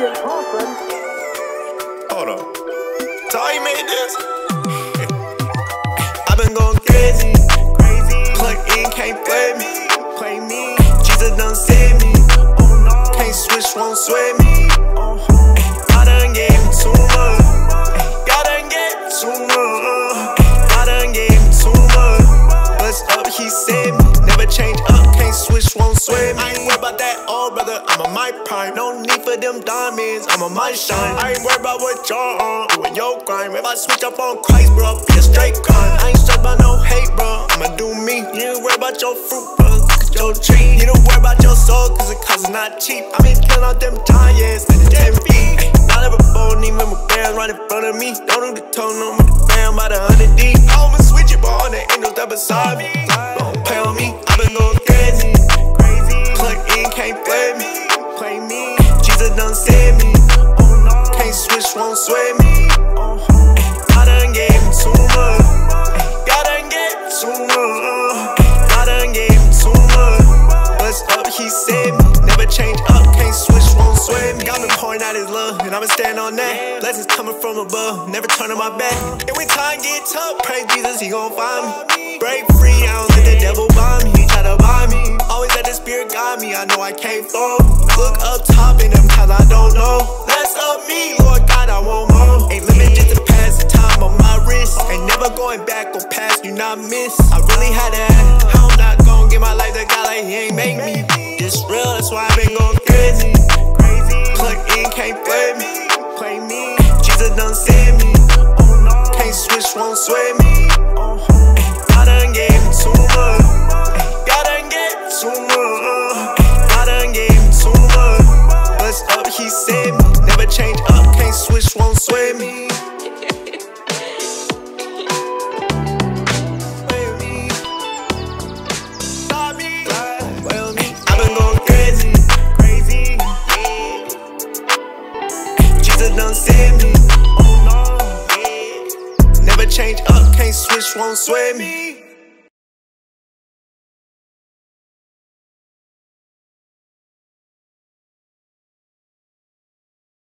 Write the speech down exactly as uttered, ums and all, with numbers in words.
Hold on. Tahi made this? I've been going crazy. Plug in, can't play me. Play me. Jesus done saved me. Can't switch, won't sway me. I done gave him too much. I done gave him too much. I done gave him too much. What's up, he saved me. Never change up, can't switch, won't sway me. I ain't worried about that old brother, I'm on my prime. No need for them diamonds, I'm on my shine. I ain't worried about what y'all on, doing your crime. If I switch up on Christ, bro, be a straight crime. I ain't stressed about no hate, bro, I'ma do me. You ain't worried about your fruit, bro, look at your tree. You don't worry about your soul, cause the cost is not cheap. I been killing out them giants, like the ten feet. Not ever phone, even with bands right in front of me. Don't do the tone, no with the fam by the hundred deep. I almost switch it, but all the angels that beside me. Don't play on me, I been going crazy. Plug in, can't play me. Play me. Jesus done saved me. Can't switch, won't sway me. I done gave him too much. I done gave him too much. I done gave him too much. What's up, he saved me. Never change up, can't switch, won't sway me. Got me pouring out his love, and I'ma stand on that. Blessings coming from above, never turning my back. And when time get tough, praise Jesus, he gon' find me. Break free, I don't let the devil buy me. He try to buy me. Always let the spirit guide me, I know I can't fall. Look up top in them times I don't know. Bless up me, Lord God, I want more. Ain't limit just to pass the time on my wrist. Ain't never going back or past, you not miss. I really had to ask, I'm not gon' give my life to God like he ain't make me. This real, that's why I been going crazy. Plug in, can't play me. Play me. Jesus done saved me. Can't switch, won't sway me. I done gave him too much. I done gave him too much. I done gave him too much. What's up, he saved me. Never change up, can't switch, won't sway me. Done saved me. Oh no. Never change up, can't switch, won't sway me.